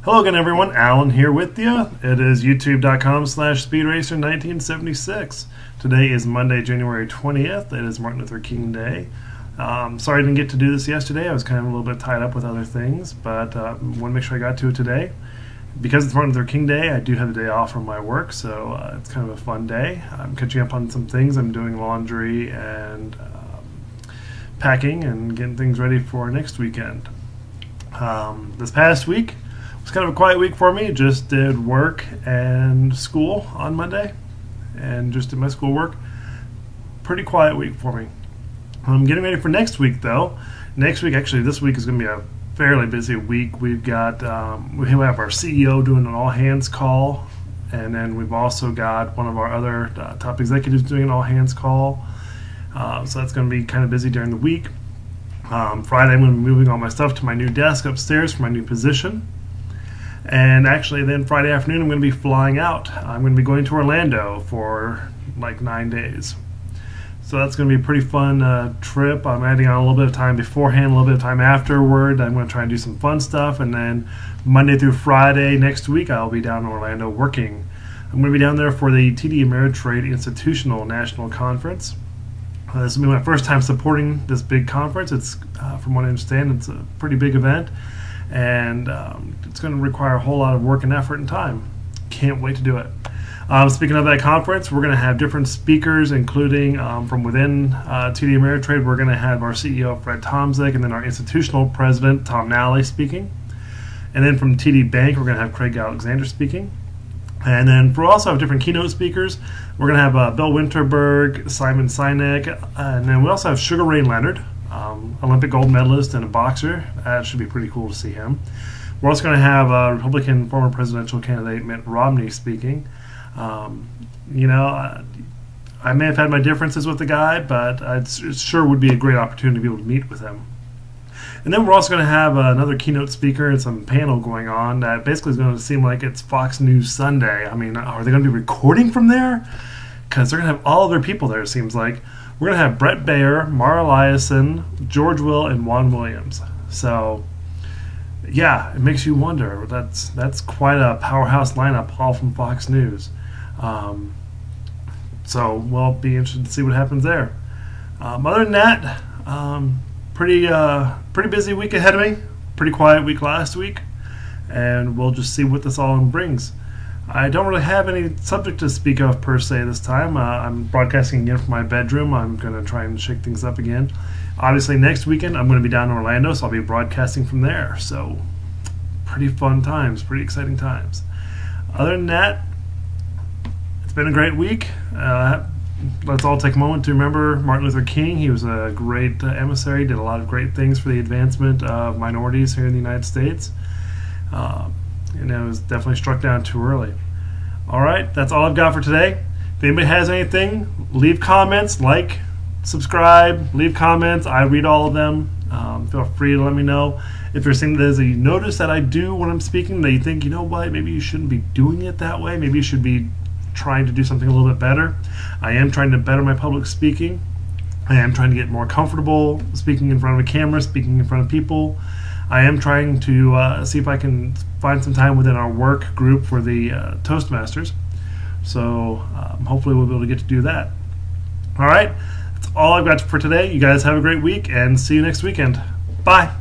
Hello again, everyone. Alan here with you. It is youtube.com/speedracer1976. Today is Monday, January 20th. It is Martin Luther King Day. Sorry I didn't get to do this yesterday. I was kind of a little bit tied up with other things, but want to make sure I got to it today. Because it's Martin Luther King Day, I do have a day off from my work, so it's kind of a fun day. I'm catching up on some things. I'm doing laundry and packing and getting things ready for next weekend. This past week was kind of a quiet week for me. Just did work and school on Monday and just did my schoolwork. Pretty quiet week for me. I'm getting ready for next week though. Next week, actually this week is going to be a fairly busy week. We've got we have our CEO doing an all hands call, and then we've also got one of our other top executives doing an all hands call. So that's going to be kind of busy during the week. Friday I'm going to be moving all my stuff to my new desk upstairs for my new position. And actually then Friday afternoon I'm going to be flying out. I'm going to be going to Orlando for like 9 days. So that's going to be a pretty fun trip. I'm adding on a little bit of time beforehand, a little bit of time afterward. I'm going to try and do some fun stuff. And then Monday through Friday next week I'll be down in Orlando working. I'm going to be down there for the TD Ameritrade Institutional National Conference. This will be my first time supporting this big conference. It's, from what I understand, it's a pretty big event, and it's going to require a whole lot of work and effort and time. Can't wait to do it. Speaking of that conference, we're going to have different speakers, including from within TD Ameritrade. We're going to have our CEO, Fred Tomczyk, and then our institutional president, Tom Nally, speaking. And then from TD Bank, we're going to have Craig Alexander speaking. And then we also have different keynote speakers. We're going to have Bill Winterberg, Simon Sinek, and then we also have Sugar Ray Leonard, Olympic gold medalist and a boxer. That should be pretty cool to see him. We're also going to have Republican former presidential candidate Mitt Romney speaking. You know, I may have had my differences with the guy, but it sure would be a great opportunity to be able to meet with him. And then we're also going to have another keynote speaker and some panel going on that basically is going to seem like it's Fox News Sunday. I mean, are they going to be recording from there? Because they're going to have all of their people there, it seems like. We're going to have Bret Baier, Mara Liasson, George Will, and Juan Williams. So, yeah, it makes you wonder. That's quite a powerhouse lineup, all from Fox News. So we'll be interested to see what happens there. Other than that, pretty busy week ahead of me. Pretty quiet week last week, and we'll just see what this all brings. I don't really have any subject to speak of per se this time. I'm broadcasting again from my bedroom. I'm going to try and shake things up again. Obviously next weekend I'm going to be down in Orlando, so I'll be broadcasting from there. So pretty fun times, pretty exciting times. Other than that, it's been a great week. Let's all take a moment to remember Martin Luther King. He was a great emissary, did a lot of great things for the advancement of minorities here in the United States. And it was definitely struck down too early. All right, that's all I've got for today. If anybody has anything, leave comments, like, subscribe, leave comments. I read all of them. Feel free to let me know. If there's something that you notice that I do when I'm speaking that you think, you know what, maybe you shouldn't be doing it that way. Maybe you should be trying to do something a little bit better. I am trying to better my public speaking. I am trying to get more comfortable speaking in front of a camera, speaking in front of people. I am trying to see if I can find some time within our work group for the Toastmasters. So hopefully we'll be able to get to do that. All right, that's all I've got for today. You guys have a great week and see you next weekend. Bye.